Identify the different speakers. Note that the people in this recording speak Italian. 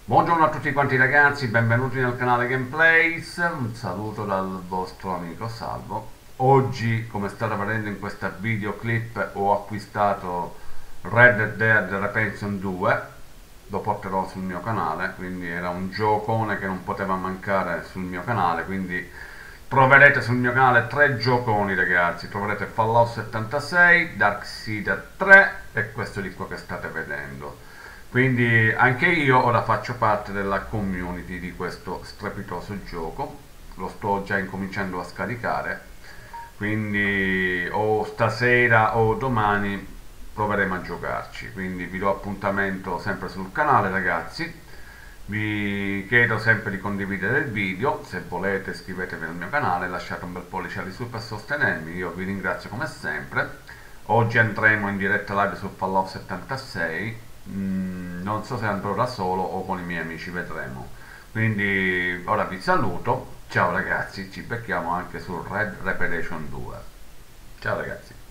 Speaker 1: Buongiorno a tutti quanti ragazzi, benvenuti nel canale Gameplays, un saluto dal vostro amico Salvo. Oggi, come state vedendo in questa videoclip, ho acquistato Red Dead Redemption 2, lo porterò sul mio canale, quindi era un giocone che non poteva mancare sul mio canale, quindi troverete sul mio canale tre gioconi ragazzi, troverete Fallout 76, Darkseid 3 e questo di qua che state vedendo. Quindi anche io ora faccio parte della community di questo strepitoso gioco, lo sto già incominciando a scaricare, quindi o stasera o domani proveremo a giocarci, quindi vi do appuntamento sempre sul canale ragazzi, vi chiedo sempre di condividere il video, se volete iscrivetevi al mio canale, lasciate un bel pollice in su per sostenermi, io vi ringrazio come sempre. Oggi andremo in diretta live su Fallout 76, non so se andrò da solo o con i miei amici, vedremo. Quindi ora vi saluto, ciao ragazzi, ci becchiamo anche su Red Redemption 2. Ciao ragazzi.